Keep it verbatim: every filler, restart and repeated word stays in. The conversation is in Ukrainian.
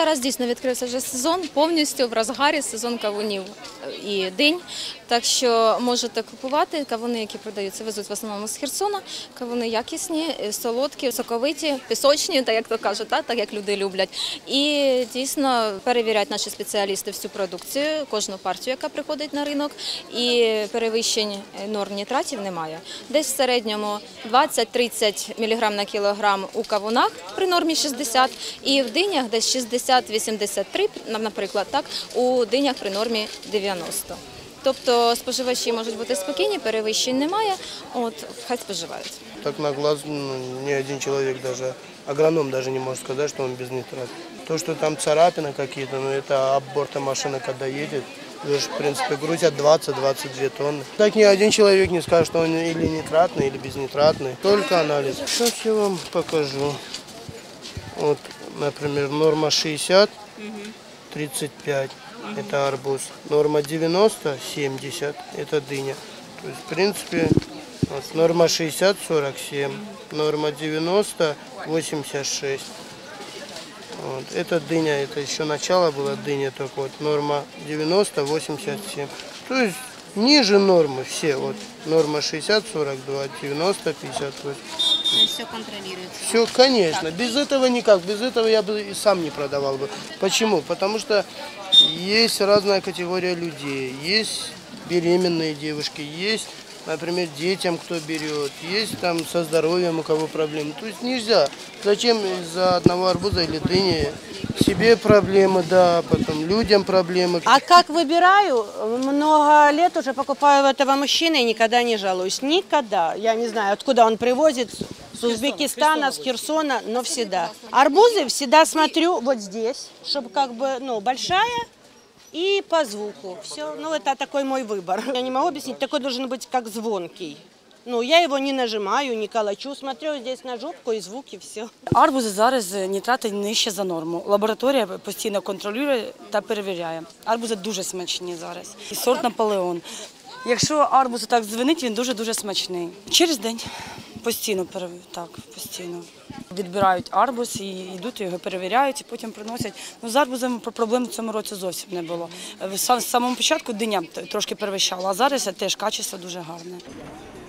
зараз дійсно відкрився вже сезон, повністю в розгарі сезон кавунів і динь. Так що можете купувати кавуни, які продаються, везуть в основному з Херсона. Кавуни якісні, солодкі, соковиті, пісочні, так як то кажуть, так, так як люди люблять. І дійсно перевіряють наші спеціалісти всю продукцію, кожну партію, яка приходить на ринок. І перевищень норм нітратів немає. Десь в середньому двадцять-тридцять міліграм на кілограм у кавунах при нормі шістдесят, і в динях десь шістдесят-вісімдесят три, наприклад, так, у динях при нормі дев'яносто. Тобто споживачі можуть бути спокійні, перевищень немає, от, хай споживають. Так на глаз ну, ни один человек, даже агроном даже не может сказать, что он без нитрата. То, что там царапины какие-то, ну это об борта машины, когда едет, в принципе, грузят двадцать-двадцать две тонны. Так ни один человек не скажет, что он или нитратный, или безнитратный. Только анализ. Сейчас я вам покажу. Вот, например, норма шестьдесят, тридцать пять. Это арбуз. Норма девяносто, семьдесят. Это дыня. То есть, в принципе, вот, норма шестьдесят, сорок семь. Норма девяносто, восемьдесят шесть. Вот. Это дыня, это еще начало было дыня. Так вот, норма девяносто, восемьдесят семь. То есть, ниже нормы все. Вот, норма шестьдесят, сорок два, девяносто, пятьдесят восемь. То есть все контролируется? Все, конечно. Без этого никак. Без этого я бы и сам не продавал бы. Почему? Потому что есть разная категория людей. Есть беременные девушки, есть, например, детям кто берет, есть там со здоровьем у кого проблемы. То есть нельзя. Зачем из-за одного арбуза или дыни себе проблемы, да, потом людям проблемы. А как выбираю? Много лет уже покупаю этого мужчины и никогда не жалуюсь. Никогда. Я не знаю, откуда он привозит. С Узбекистана, с Херсона, но всегда. Арбузы всегда смотрю вот здесь, чтобы как бы, ну, большая и по звуку. Все, ну, это такой мой выбор. Я не могу объяснить, такой должен быть как звонкий. Ну, я его не нажимаю, не колочу, смотрю здесь на жопку и звуки, все. Арбузи зараз нітрати нижче за норму. Лабораторія постійно контролює та перевіряє. Арбузи дуже смачні зараз. І сорт Наполеон. Якщо арбуз так дзвенить, він дуже-дуже смачний. Через день. Постійно, так, постійно. Відбирають арбуз і йдуть, його перевіряють, і потім приносять. Ну, з арбузом проблем в цьому році зовсім не було. З самого початку диня трошки перевищала, а зараз теж качество дуже гарне.